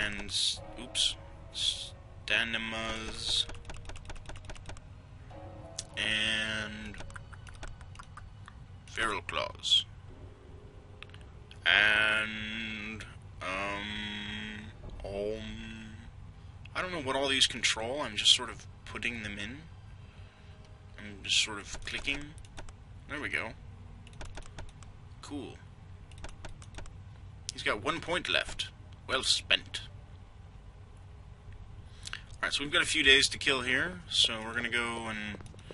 and oops, Stanimas, and Feral Claws, and I don't know what all these control. I'm just sort of putting them in. I'm just sort of clicking. There we go. Cool. He's got 1 point left. Well spent. Alright, so we've got a few days to kill here, so we're gonna go and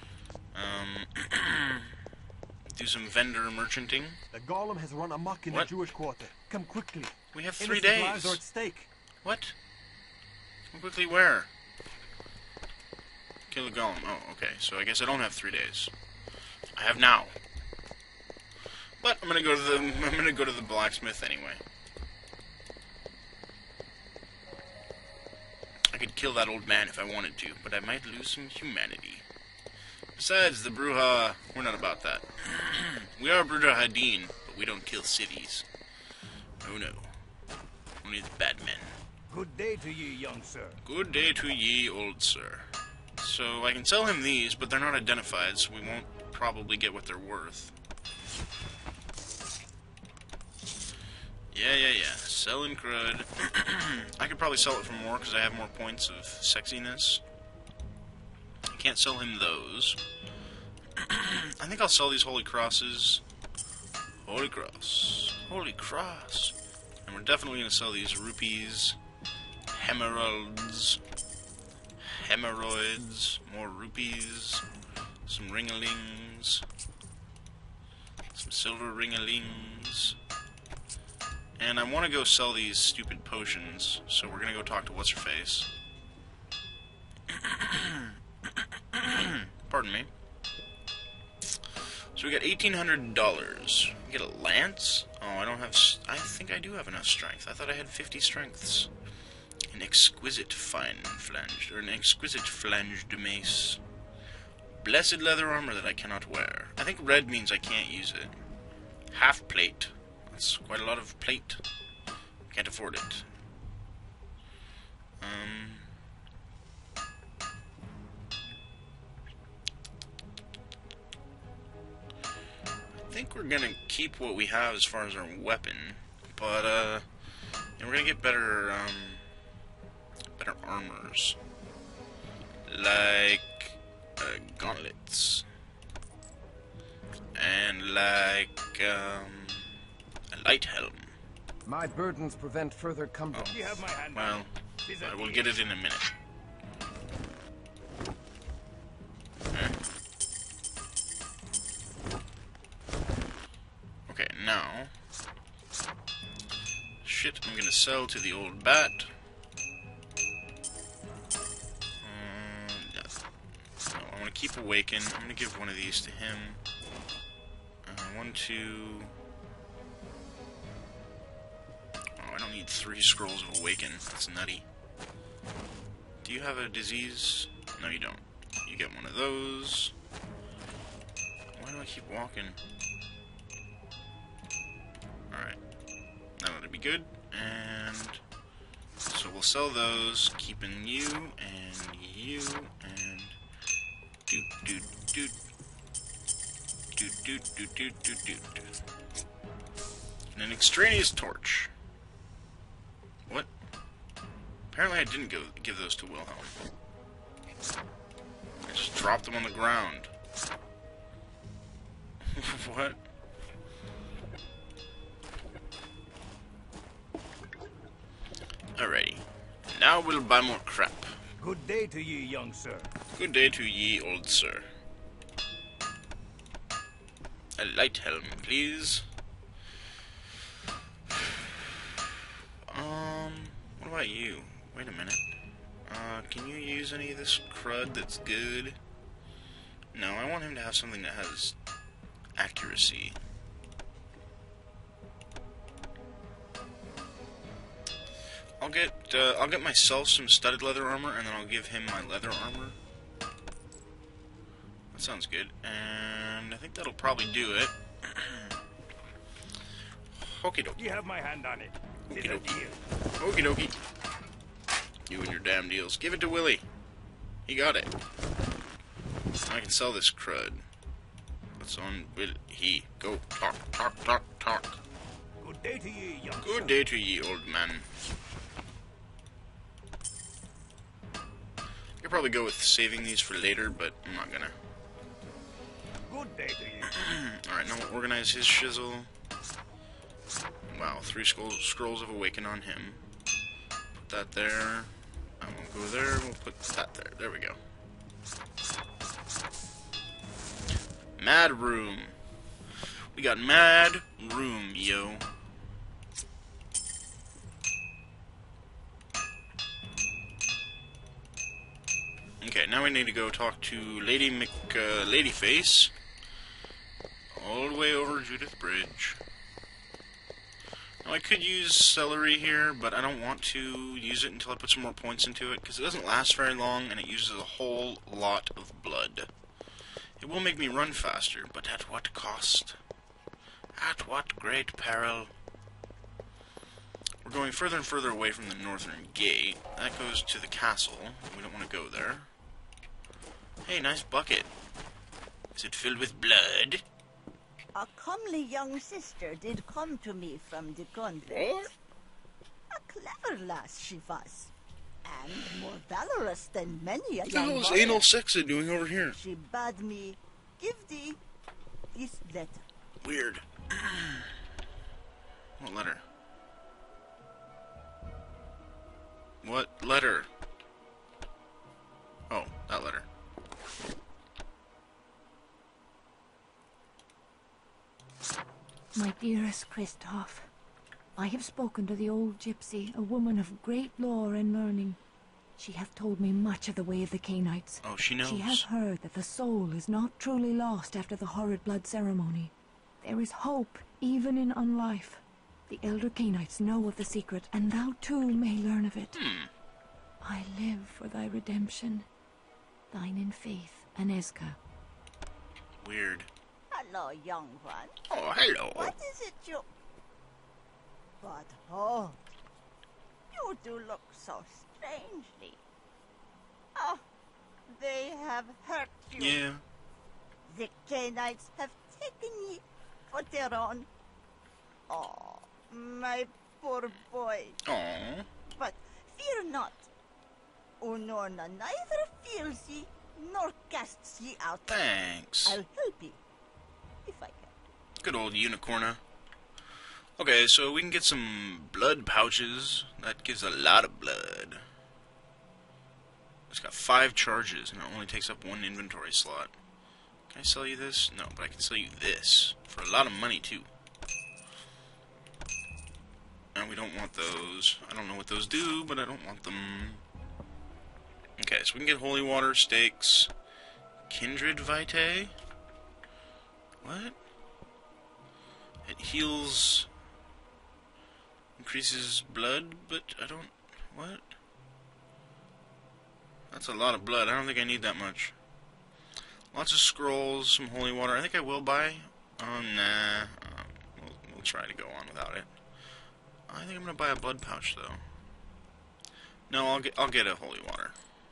do some vendor merchanting. The golem has run amok in the Jewish quarter. Come quickly. We have 3 Innocent days. lives are at stake. What? Come quickly where? Kill the golem. Oh, okay. So I guess I don't have 3 days. I have now. But I'm gonna go to the blacksmith anyway. I could kill that old man if I wanted to, but I might lose some humanity. Besides, the Bruja, we're not about that. We are Bruja Hadin, but we don't kill cities. Oh no. Only the bad men. Good day to ye, young sir. Good day to ye, old sir. So I can sell him these, but they're not identified, so we won't probably get what they're worth. Yeah. Selling crud. I could probably sell it for more because I have more points of sexiness. I can't sell him those. I think I'll sell these holy crosses. Holy cross. Holy cross. And we're definitely going to sell these rupees. Hemorrhoids. More rupees. Some ringalings. Some silver ringalings. And I want to go sell these stupid potions, so we're going to go talk to What's-Her-Face. Pardon me. So we got $1,800. We get a lance? Oh, I don't have... I think I do have enough strength. I thought I had 50 strengths. An exquisite fine flanged, or an exquisite flanged mace. Blessed leather armor that I cannot wear. I think red means I can't use it. Half plate. That's quite a lot of plate. Can't afford it. I think we're gonna keep what we have as far as our weapon, but and we're gonna get better armors, like gauntlets, and like a light helm. My burdens prevent further cumbrance. You have my hand. Well, I will get it in a minute. Okay, now... Shit, I'm gonna sell to the old bat. Yeah. No, I want to keep Awaken. I'm gonna give one of these to him. 1, 2... I don't need 3 scrolls of Awaken. That's nutty. Do you have a disease? No, you don't. You get one of those. Why do I keep walking? Alright. That ought to be good. And so we'll sell those, keeping you, and you, and and an extraneous torch. What? Apparently I didn't give those to Wilhelm. I just dropped them on the ground. What? Alrighty. Now we'll buy more crap. Good day to ye, young sir. Good day to ye, old sir. A light helm, please. What about you? Wait a minute. Can you use any of this crud that's good? No, I want him to have something that has accuracy. I'll get myself some studded leather armor, and then I'll give him my leather armor. That sounds good, and I think that'll probably do it. Okie dokie. You have my hand on it. Okie dokie. Okie dokie. You and your damn deals. Give it to Willie. He got it. I can sell this crud. What's on Will he? Go. Talk, talk, talk, talk. Good day to ye, young Good sir. day to ye, old man. I could probably go with saving these for later, but I'm not gonna. Good day to ye. Alright, now we'll organize his shizzle. Wow, 3 scrolls of awaken on him. Put that there. I won't go there. We'll put that there. There we go. Mad room. We got mad room, yo. Okay, now we need to go talk to Ladyface. All the way over Judith Bridge. Now I could use celery here, but I don't want to use it until I put some more points into it, because it doesn't last very long, and it uses a whole lot of blood. It will make me run faster, but at what cost? At what great peril? We're going further and further away from the northern gate. That goes to the castle. We don't want to go there. Hey, nice bucket. Is it filled with blood? A comely young sister did come to me from the convent. A clever lass she was, and more valorous than many a What the hell young is warrior. anal sex doing over here? She bade me give thee this letter. Weird. What letter? What letter? Oh, that letter. My dearest Christoph, I have spoken to the old gypsy, a woman of great lore and learning. She hath told me much of the way of the Cainites. Oh, she knows. She hath heard that the soul is not truly lost after the horrid blood ceremony. There is hope even in unlife. The elder Cainites know of the secret, and thou too may learn of it. I live for thy redemption. Thine in faith, Anezka. Weird. Hello, young one. Oh, hello. What is it you... But hold. You do look so strangely. Oh, they have hurt you. Yeah. The Cainites have taken ye for their own. Oh, my poor boy. Aww. But fear not. Unorna neither feels ye nor casts ye out. Thanks. I'll help ye, if I can. Good old unicorna. Okay, so we can get some blood pouches. That gives a lot of blood. It's got 5 charges, and it only takes up 1 inventory slot. Can I sell you this? No, but I can sell you this. For a lot of money, too. And we don't want those. I don't know what those do, but I don't want them. Okay, so we can get holy water, stakes, kindred vitae. What? It heals, increases blood, but I don't, what? That's a lot of blood. I don't think I need that much. Lots of scrolls, some holy water. I think I will buy. Nah. We'll try to go on without it. I think I'm gonna buy a blood pouch though. No, I'll get a holy water.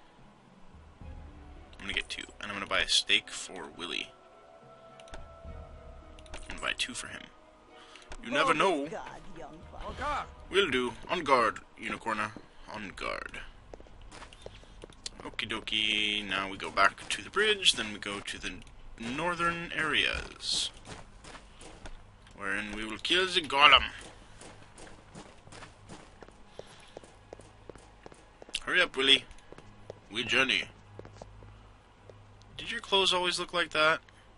I'm gonna get 2, and I'm gonna buy a steak for Willie. I'm gonna buy 2 for him. You never know. God, young one. Oh, God. Will do. On guard, unicorna. On guard. Okie dokie. Now we go back to the bridge, then we go to the northern areas, wherein we will kill the golem. Hurry up, Willie. We journey. Did your clothes always look like that?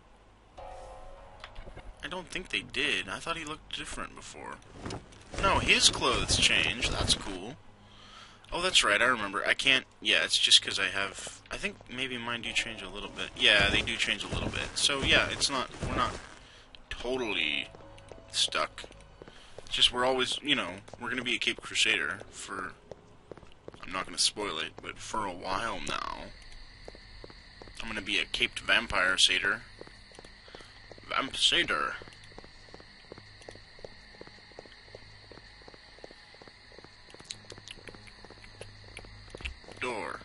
I don't think they did. I thought he looked different before. No, his clothes changed. That's cool. Oh, that's right. I remember. I can't... Yeah, it's just because I have... I think maybe mine do change a little bit. Yeah, they do change a little bit. So, yeah, it's not... We're not totally stuck. It's just we're always... You know, we're going to be a Cape Crusader for... I'm not going to spoil it, but for a while now. I'm going to be a caped vampire satyr. Vamp satyr. door.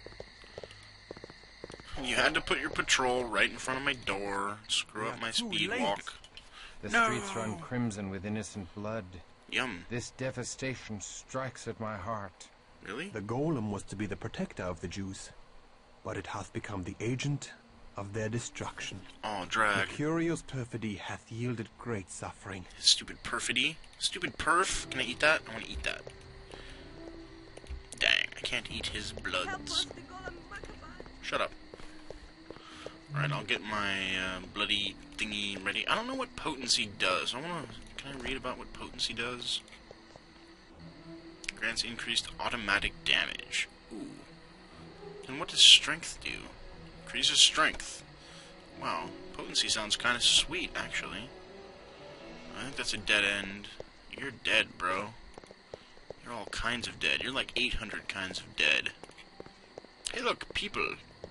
You had to put your patrol right in front of my door. Screw up my speed walk. The streets run crimson with innocent blood. Yum. This devastation strikes at my heart. Really? The golem was to be the protector of the Jews, but it hath become the agent of their destruction. Oh, drag. Mercurio's perfidy hath yielded great suffering. Stupid perfidy. Stupid perf. Can I eat that? I want to eat that. Dang, I can't eat his bloods. Shut up. Alright, I'll get my bloody thingy ready. I don't know what potency does. Can I read about what potency does? Grants increased automatic damage. Ooh. And what does strength do? Increases strength. Wow, potency sounds kind of sweet, actually. I think that's a dead end. You're dead, bro. You're all kinds of dead. You're like 800 kinds of dead. Hey, look, people.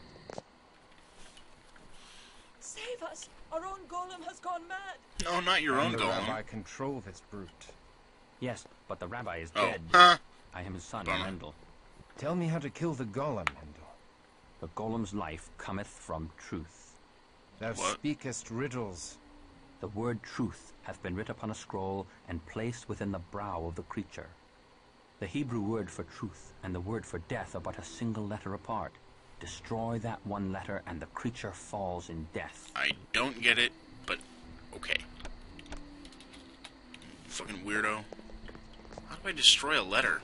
Save us! Our own golem has gone mad! No, not your own The golem. rabbi control this brute. Yes, but the rabbi is Oh, dead. huh? I am his son, Bummer. Mendel. Tell me how to kill the golem, Mendel. The golem's life cometh from truth. Thou What? speakest riddles. The word truth hath been writ upon a scroll and placed within the brow of the creature. The Hebrew word for truth and the word for death are but a single letter apart. Destroy that one letter and the creature falls in death. I don't get it, but okay. Fucking weirdo. How do I destroy a letter?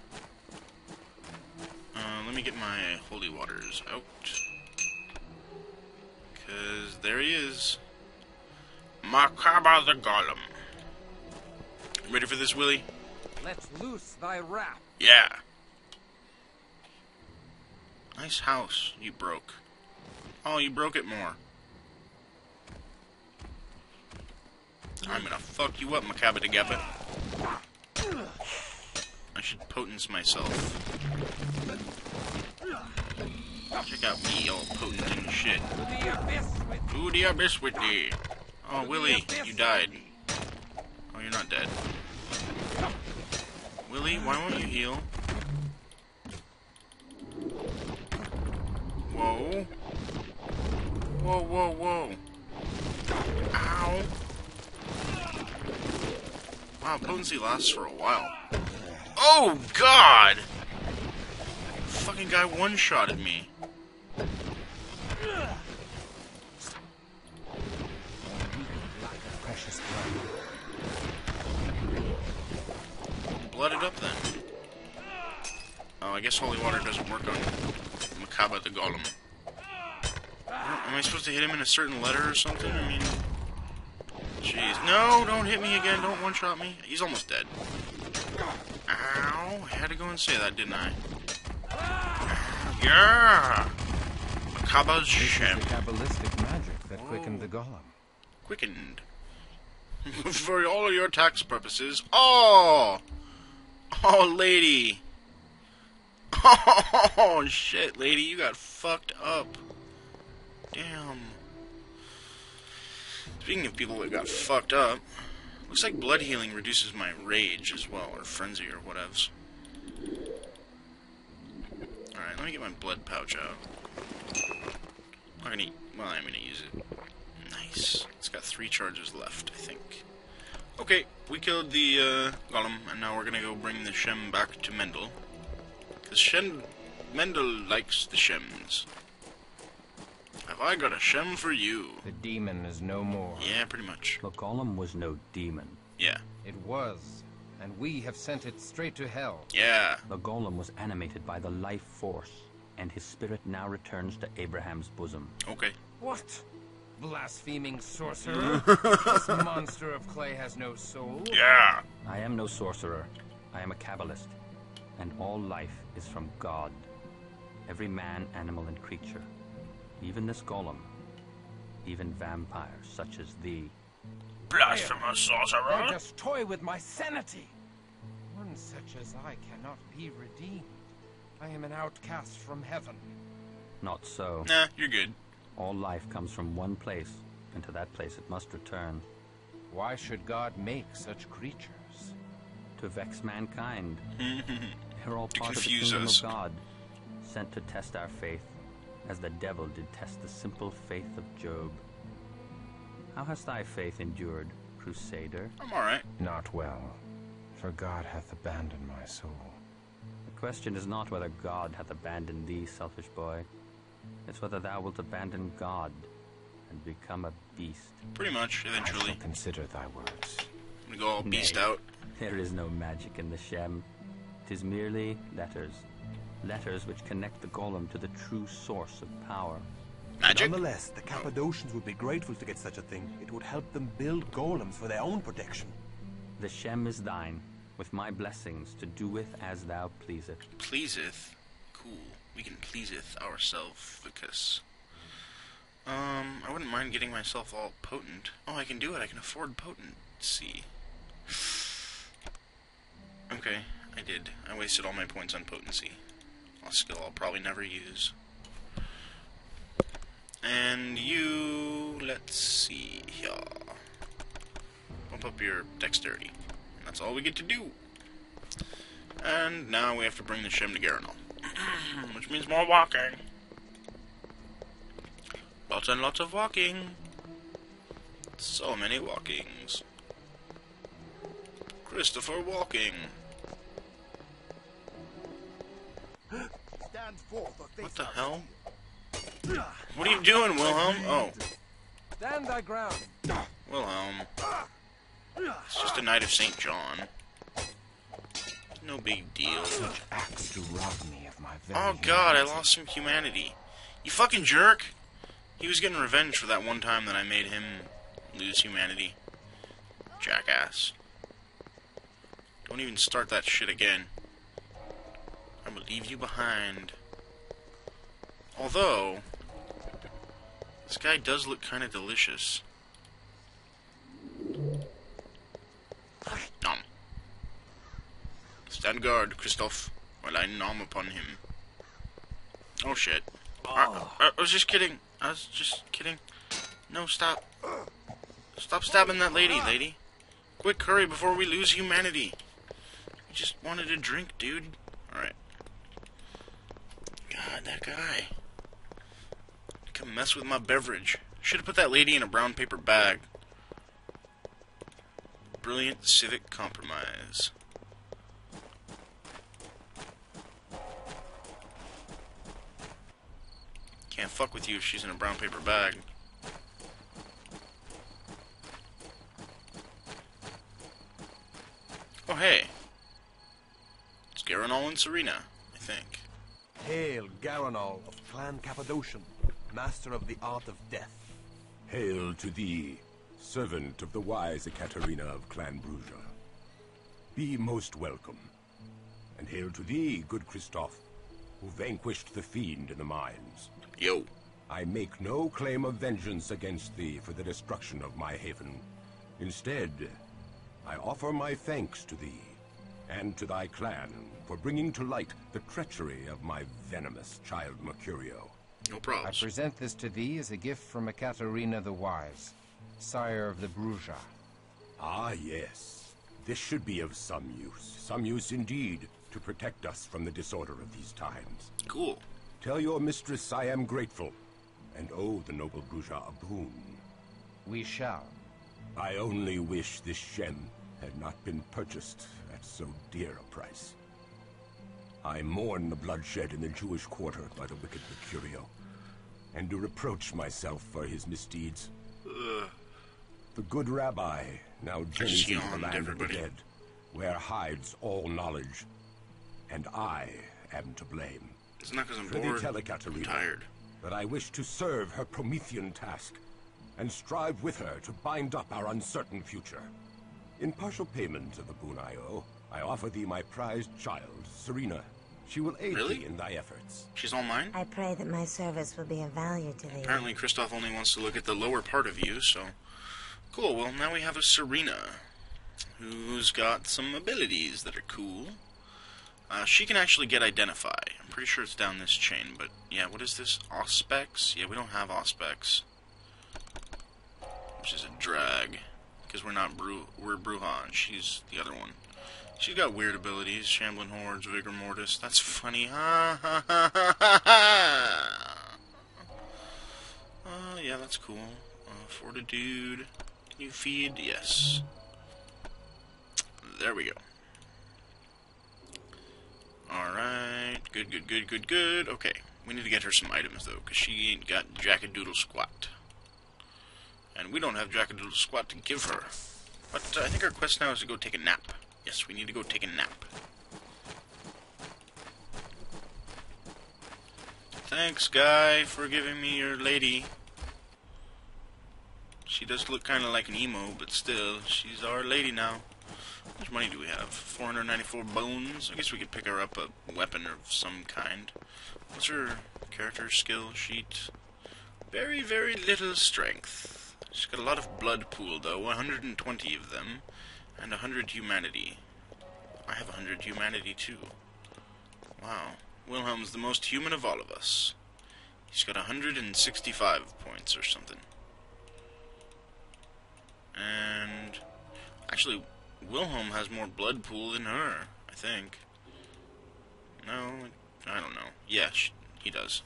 Let me get my holy waters out. Because there he is. Makaba the Golem. Ready for this, Willie? Let loose thy wrath. Yeah. Nice house you broke. Oh, you broke it more. I'm gonna fuck you up, Makaba the Gabba. I should potence myself. Check out me, all potent and shit. To the abyss with thee. Oh, Willie, you died. Oh, you're not dead. Willie, why won't you heal? Whoa. Whoa, whoa, whoa. Ow. Wow, potency lasts for a while. Oh, God! Fucking guy one-shotted me. Precious blood. Blood it up then. Oh, I guess holy water doesn't work on Makaba the Golem. Am I supposed to hit him in a certain letter or something? I mean... Jeez. No, don't hit me again. Don't one-shot me. He's almost dead. Ow. I had to go and say that, didn't I? Yeah! Makaba's This Shem. is the Kabbalistic magic that quickened the golem. Quickened. For all of your tax purposes. Oh! Oh, lady. Oh, shit, lady. You got fucked up. Damn. Speaking of people that got fucked up, looks like blood healing reduces my rage as well, or frenzy, or whatevs. Alright, let me get my blood pouch out. I'm not gonna well, I'm gonna use it. Nice. It's got 3 charges left, I think. Okay, we killed the golem, and now we're gonna go bring the Shem back to Mendel. Because Mendel likes the Shems. Have I got a Shem for you? The demon is no more. Yeah, pretty much. The golem was no demon. Yeah. It was, and we have sent it straight to hell. Yeah. The golem was animated by the life force, and his spirit now returns to Abraham's bosom. Okay. What? Blaspheming sorcerer? This monster of clay has no soul? Yeah. I am no sorcerer. I am a Kabbalist, and all life is from God. Every man, animal, and creature. Even this golem. Even vampires such as thee. Blasphemous Thou sorcerer. just toy with my sanity. One such as I cannot be redeemed. I am an outcast from heaven. Not so. Nah, you're good. All life comes from one place, and to that place it must return. Why should God make such creatures? To vex mankind. They're all To part of the confuse kingdom us. of God. sent to test our faith, as the devil did test the simple faith of Job. How has thy faith endured, Crusader? I'm alright. Not well, for God hath abandoned my soul. The question is not whether God hath abandoned thee, selfish boy. It's whether thou wilt abandon God and become a beast. Pretty much, I eventually. shall consider thy words. I'm gonna go all beast Nay. out. There is no magic in the Shem. 'Tis merely letters. Letters which connect the golem to the true source of power. Magic? Nonetheless, the Cappadocians would be grateful to get such a thing. It would help them build golems for their own protection. The Shem is thine, with my blessings to do with as thou pleaseth. Pleaseth? Cool. We can pleaseth ourselves, because... I wouldn't mind getting myself all potent. Oh, I can do it. I can afford potency. Okay, I did. I wasted all my points on potency. A skill I'll probably never use. And you... let's see here. Bump up your dexterity. That's all we get to do. And now we have to bring the Shem to Garanol. Which means more walking. Lots and lots of walking. So many walkings. Christopher walking. Stand forth or face What the us. hell? What are you doing, Wilhelm? Oh, Stand thy ground. Wilhelm. It's just a night of St. John. No big deal. Such acts to rob me of my very Oh god, I humanity. lost some humanity. You fucking jerk! He was getting revenge for that one time that I made him lose humanity. Jackass. Don't even start that shit again. I'm gonna leave you behind. Although, this guy does look kind of delicious. Nom. Stand guard, Christoph, while I nom upon him. Oh shit. I was just kidding. I was just kidding. No, stop. Stop stabbing that lady. Quick, hurry before we lose humanity. We just wanted a drink, dude. Alright. God, that guy. Come mess with my beverage. Should have put that lady in a brown paper bag. Brilliant civic compromise. Can't fuck with you if she's in a brown paper bag. Oh hey. It's Garanol and Serena, I think. Hail, Garanol of Clan Cappadocian, master of the art of death. Hail to thee, servant of the wise Ekaterina of Clan Bruja. Be most welcome. And hail to thee, good Christoph, who vanquished the fiend in the mines. Yo. I make no claim of vengeance against thee for the destruction of my haven. Instead, I offer my thanks to thee, and to thy clan, for bringing to light the treachery of my venomous child Mercurio. No I problems. present this to thee as a gift from Ekaterina the Wise, sire of the Bruja. Ah, yes. This should be of some use indeed, to protect us from the disorder of these times. Cool. Tell your mistress I am grateful, and owe the noble Bruja a boon. We shall. I only wish this Shem had not been purchased at so dear a price. I mourn the bloodshed in the Jewish quarter by the wicked Mercurio, and do reproach myself for his misdeeds. The good rabbi now journeys into the yawned, land everybody. of the dead, where hides all knowledge, and I am to blame. It's not because I'm Prithee bored. tell I'm Ekaterina tired. that I wish to serve her Promethean task, and strive with her to bind up our uncertain future. In partial payment of the boon I owe, I offer thee my prized child, Serena. She will aid Really? thee in thy efforts. She's all mine? I pray that my service will be of value to thee. Apparently Christoph only wants to look at the lower part of you, so... Cool, well now we have a Serena, who's got some abilities that are cool. She can actually get Identify. I'm pretty sure it's down this chain, but yeah, what is this? Auspex? Yeah, we don't have Auspex. Which is a drag, because we're not we're Bruja, and she's the other one. She's got weird abilities. Shambling Hordes, Vigor Mortis. That's funny. Ha ha ha ha ha ha! Yeah, that's cool. Fortitude. Can you feed? Yes. There we go. Alright. Good, good, good, good, good. Okay. We need to get her some items, though, because she ain't got Jackadoodle Squat. And we don't have Jackadoodle Squat to give her. But I think our quest now is to go take a nap. Yes, we need to go take a nap. Thanks, guy, for giving me your lady. She does look kind of like an emo, but still, she's our lady now. How much money do we have? 494 bones? I guess we could pick her up a weapon of some kind. What's her character skill sheet? Very, very little strength. She's got a lot of blood pool, though. 120 of them. And 100 humanity. I have 100 humanity, too. Wow. Wilhelm's the most human of all of us. He's got 165 points or something. And actually, Wilhelm has more blood pool than her, I think. No, I don't know. Yeah, he does.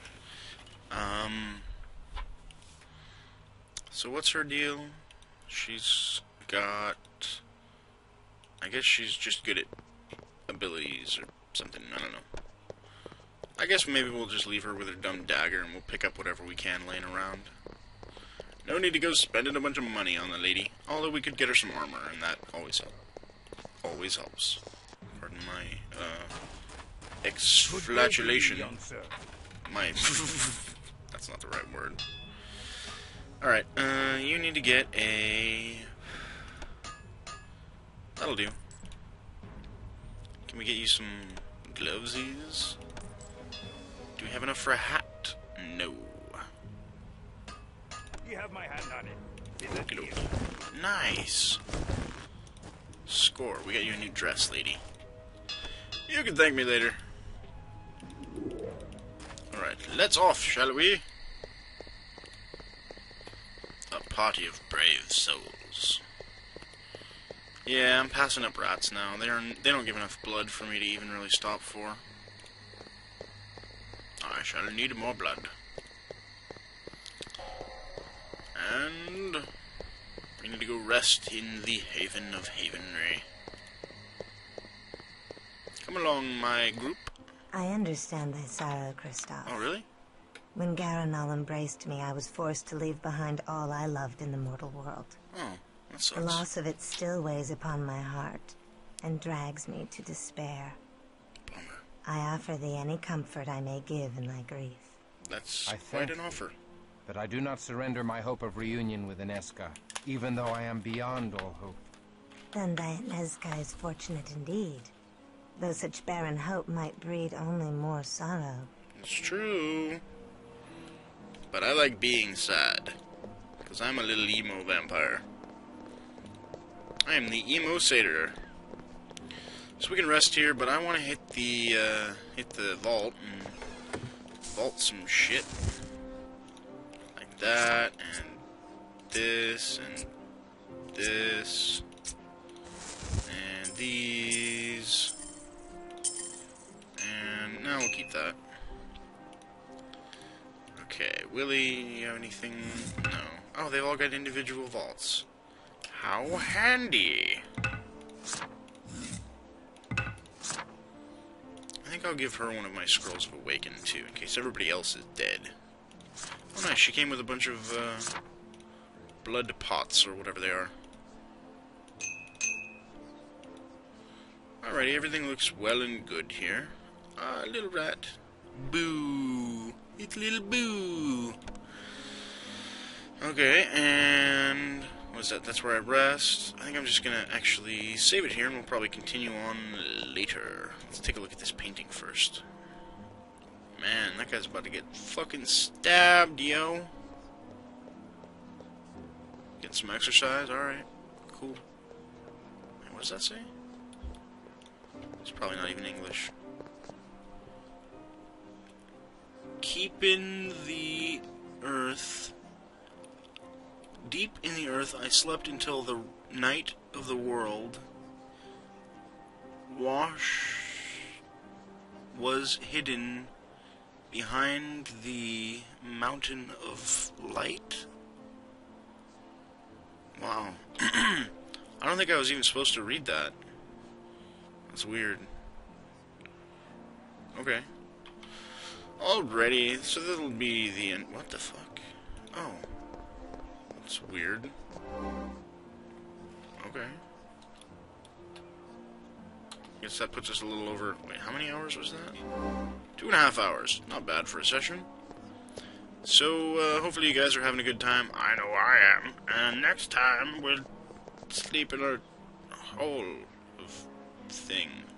So what's her deal? She's got... I guess she's just good at abilities or something. I don't know. I guess maybe we'll just leave her with her dumb dagger and we'll pick up whatever we can laying around. No need to go spending a bunch of money on the lady. Although we could get her some armor, and that always helps. Always helps. Pardon my, exflatulation. My... That's not the right word. Alright, you need to get a... That'll do. Can we get you some glovesies? Do we have enough for a hat? No. You have my hand on it. Okey-doke. Nice. Score. We got you a new dress, lady. You can thank me later. Alright, let's off, shall we? A party of brave souls. Yeah, I'm passing up rats now. They don't give enough blood for me to even really stop for. I shall need more blood. And we need to go rest in the Haven of Havenry. Come along, my group. I understand thy sorrow, Kristoff. Oh, really? When Garanal embraced me, I was forced to leave behind all I loved in the mortal world. Oh, that sucks. The loss of it still weighs upon my heart and drags me to despair. Bummer. I offer thee any comfort I may give in thy grief. That's I quite thank an offer. But I do not surrender my hope of reunion with Inesca, even though I am beyond all hope. Then thy Inesca is fortunate indeed, though such barren hope might breed only more sorrow. It's true. But I like being sad, because I'm a little emo vampire. I am the emo satyr. So we can rest here, but I want to hit the vault and vault some shit. Like that, and this, and this, and these, and now we'll keep that. Okay, Willie, you have anything? No. Oh, they've all got individual vaults. How handy! I think I'll give her one of my Scrolls of Awaken, too, in case everybody else is dead. Oh, nice, she came with a bunch of, blood pots, or whatever they are. Alrighty, everything looks well and good here. Ah, little rat. Boo! It's little Boo! Okay, and... what's that? That's where I rest. I think I'm just gonna actually save it here, and we'll probably continue on later. Let's take a look at this painting first. Man, that guy's about to get fucking stabbed, yo! Get some exercise? Alright. Cool. Wait, what does that say? It's probably not even English. Keeping the earth... Deep in the earth I slept until the night of the world. wash was hidden behind the mountain of light? Wow. I don't think I was even supposed to read that. That's weird. Okay. Alrighty, so that'll be the end. What the fuck? Oh. That's weird. Okay. Guess that puts us a little over... Wait, how many hours was that? 2.5 hours. Not bad for a session. So, hopefully you guys are having a good time. I know I am. And next time, we'll sleep in a hole of thing.